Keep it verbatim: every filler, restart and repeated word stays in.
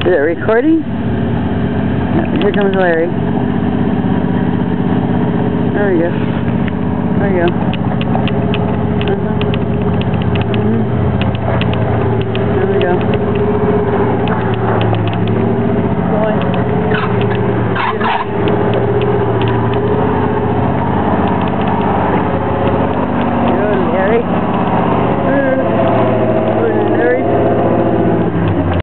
Is it recording? Here comes Larry. There we go. There we go.